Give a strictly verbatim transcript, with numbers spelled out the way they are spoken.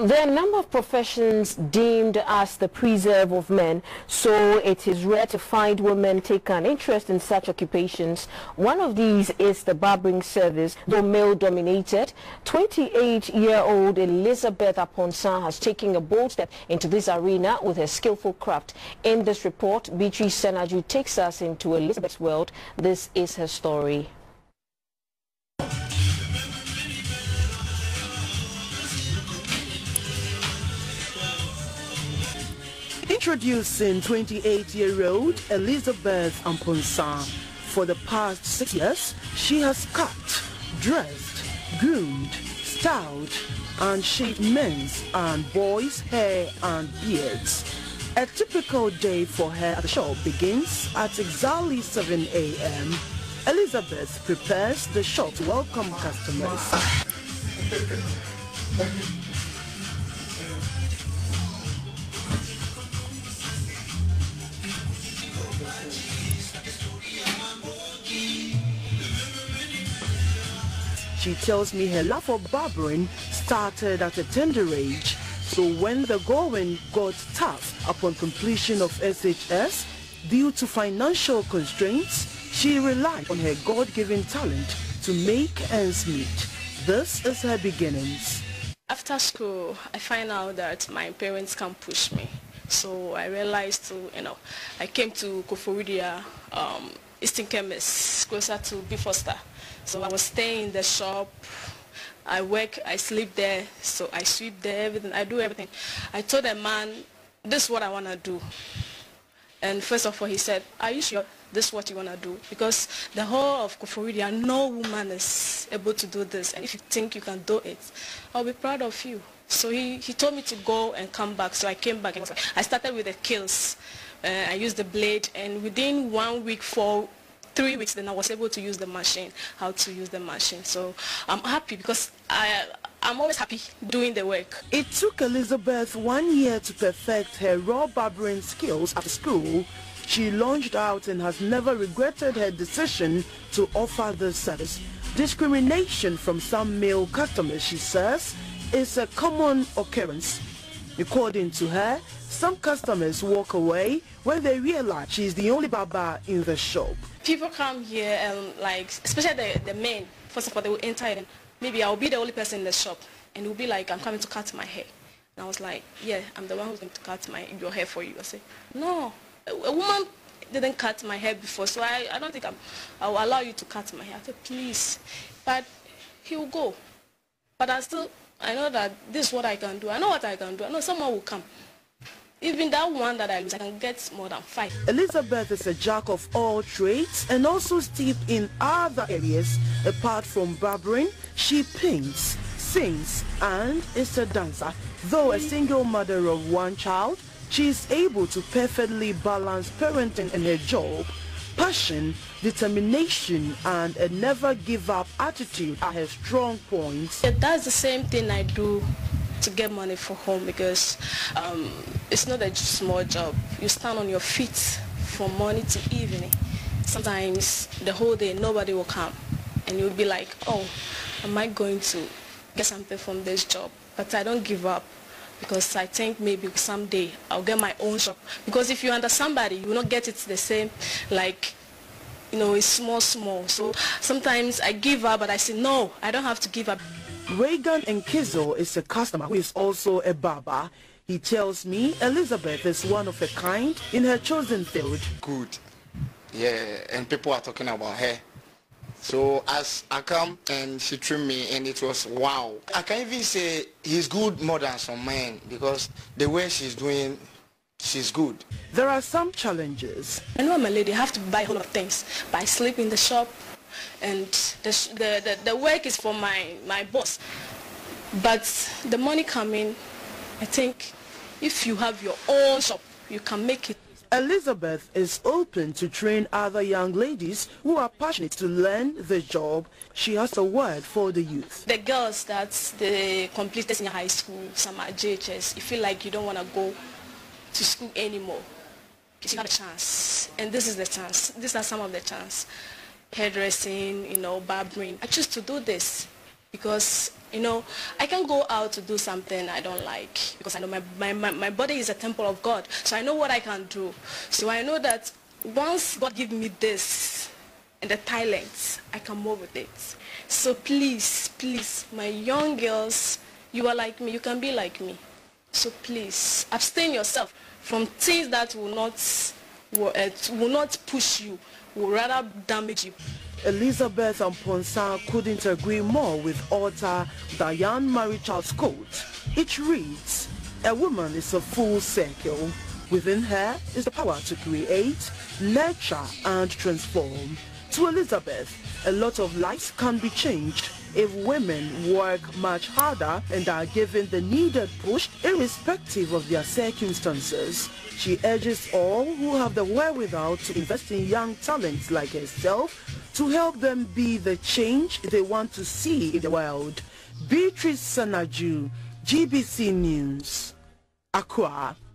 There are a number of professions deemed as the preserve of men, so it is rare to find women take an interest in such occupations. One of these is the barbering service, though male-dominated. twenty-eight-year-old Elizabeth Aponsan has taken a bold step into this arena with her skillful craft. In this report, Beatrice Senaju takes us into Elizabeth's world. This is her story. Introducing twenty-eight-year-old Elizabeth Aponsan. For the past six years, she has cut, dressed, groomed, styled, and shaved men's and boys' hair and beards. A typical day for her at the shop begins at exactly seven A M Elizabeth prepares the shop to welcome customers. She tells me her love for barbering started at a tender age, so when the going got tough upon completion of S H S, due to financial constraints, she relied on her God-given talent to make ends meet. This is her beginnings. After school, I find out that my parents can't push me, so I realized to, you know, I came to Koforidia, um, Eastern Chemist, closer to B Foster. So I was staying in the shop, I work, I sleep there, so I sweep there, everything, I do everything. I told the man, this is what I want to do. And first of all, he said, are you sure this is what you want to do? Because the whole of Koforidia, no woman is able to do this. And if you think you can do it, I'll be proud of you. So he, he told me to go and come back. So I came back. And I started with the kills. Uh, I used the blade. And within one week, for three weeks, then I was able to use the machine, how to use the machine. So I'm happy because I, I'm always happy doing the work. It took Elizabeth one year to perfect her raw barbering skills after school. She launched out and has never regretted her decision to offer this service. Discrimination from some male customers, she says, is a common occurrence. According to her, some customers walk away when they realize she's the only barber in the shop. People come here and, like, especially the, the men, first of all, they will enter and maybe I'll be the only person in the shop and it will be like, I'm coming to cut my hair. And I was like, yeah, I'm the one who's going to cut my, your hair for you. I say, no, a, a woman didn't cut my hair before, so I, I don't think I'm, I will allow you to cut my hair. I said, please. But he will go. But I still, I know that this is what I can do. I know what I can do. I know someone will come. Even that one that I lose, I can get more than five. Elizabeth is a jack of all trades and also steeped in other areas. Apart from barbering, she paints, sings, and is a dancer. Though a single mother of one child, she is able to perfectly balance parenting and her job. Passion, determination, and a never-give-up attitude are her strong points. Yeah, that's the same thing I do to get money for home, because um, it's not a small job. You stand on your feet from morning to evening. Sometimes the whole day nobody will come and you'll be like, oh, am I going to get something from this job? But I don't give up, because I think maybe someday I'll get my own shop. Because if you're under somebody, you will not get it the same, like, you know, it's small, small. So sometimes I give up, but I say, no, I don't have to give up. Reagan Nkizo is a customer who is also a barber. He tells me Elizabeth is one of a kind in her chosen field. Good. Yeah, and people are talking about her. So as I come and she trimmed me, and it was wow. I can even say he's good more than some men, because the way she's doing, she's good. There are some challenges. I know I'm a lady, I have to buy a whole lot of things. But I sleep in the shop, and the, the, the, the work is for my, my boss. But the money coming, I think if you have your own shop, you can make it. Elizabeth is open to train other young ladies who are passionate to learn the job. She has a word for the youth. The girls that they completed in high school, some are J H S, you feel like you don't want to go to school anymore. You have a chance, and this is the chance. These are some of the chance. Hairdressing, you know, barbering. I choose to do this because, you know, I can go out to do something I don't like because I know my, my, my, my body is a temple of God. So I know what I can do. So I know that once God gives me this and the talents, I can move with it. So please, please, my young girls, you are like me, you can be like me. So please, abstain yourself from things that will not, will, uh, will not push you, will rather damage you. Elizabeth Amponsa couldn't agree more with author Diane Marichald's quote. It reads, "A woman is a full circle. Within her is the power to create, nurture and transform." To Elizabeth, a lot of lives can be changed if women work much harder and are given the needed push irrespective of their circumstances. She urges all who have the wherewithal to invest in young talents like herself to help them be the change they want to see in the world. Beatrice Sanaju, G B C News, Accra.